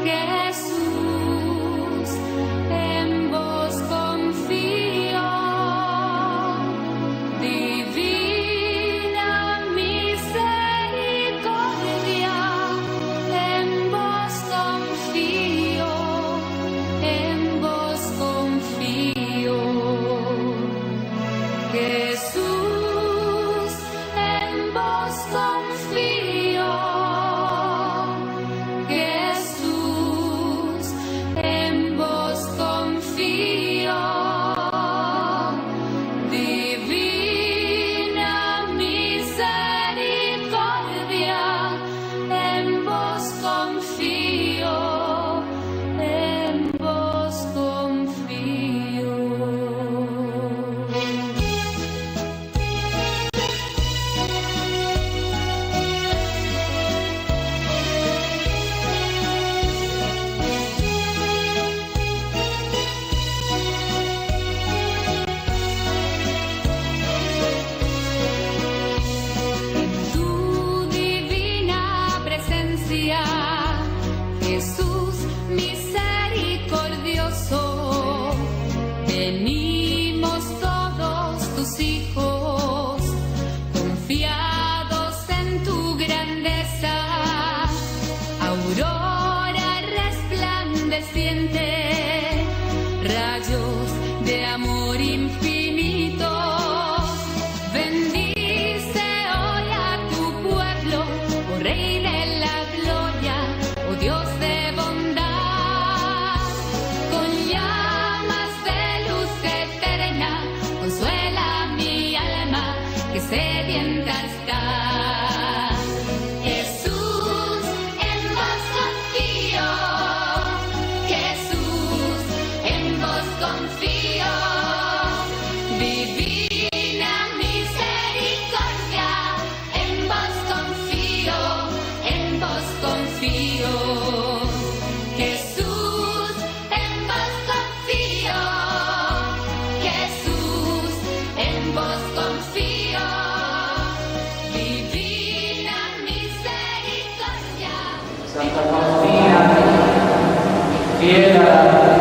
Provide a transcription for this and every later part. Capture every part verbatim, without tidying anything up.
fiel a,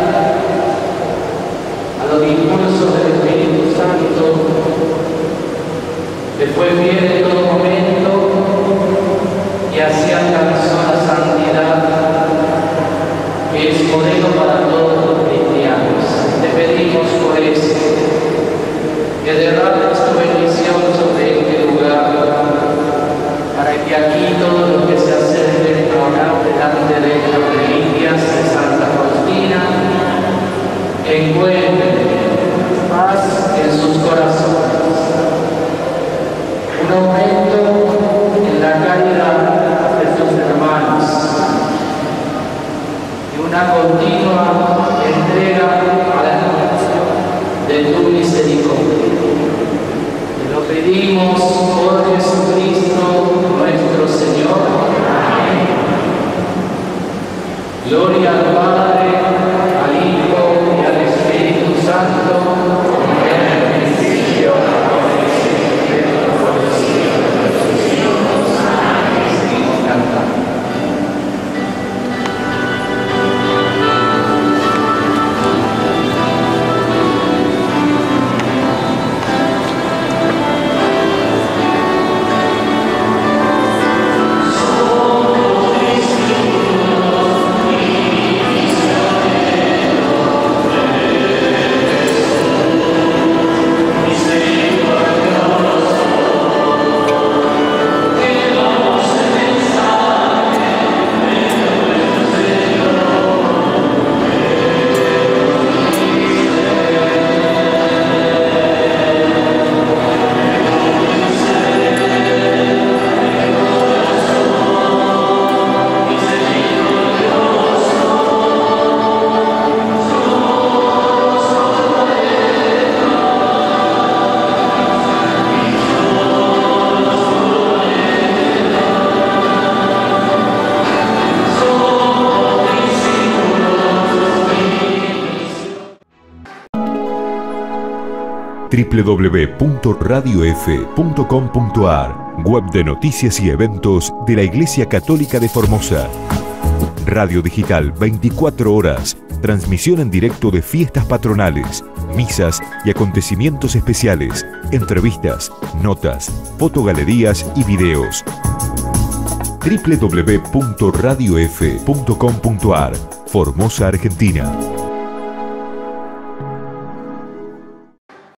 a los impulsos del Espíritu Santo, le fue fiel en todo momento y así alcanzó la santidad, que es modelo para todos los cristianos. Te pedimos por eso, que derrames tu bendición sobre este lugar, para que aquí todos los que se acerquen a orar delante de las reliquias de Santa Faustina encuentren paz en sus corazones, un aumento en la caridad de sus hermanos y una continua entrega a la adoración de tu misericordia. Te lo pedimos por Jesucristo nuestro Señor. Amén. Gloria al Padre, al Hijo y al Espíritu Santo, como era en el principio, ahora y siempre, por los siglos de los siglos. Amén. Seguimos cantando. doble u doble u doble u punto radio f punto com punto a r, web de noticias y eventos de la Iglesia Católica de Formosa. Radio digital veinticuatro horas. Transmisión en directo de fiestas patronales, misas y acontecimientos especiales, entrevistas, notas, fotogalerías y videos. doble u doble u doble u punto radio f punto com punto a r Formosa, Argentina.